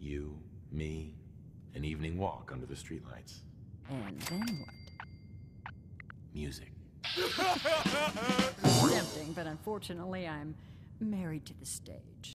You, me, an evening walk under the streetlights. And then what? Music. Tempting, but unfortunately I'm married to the stage.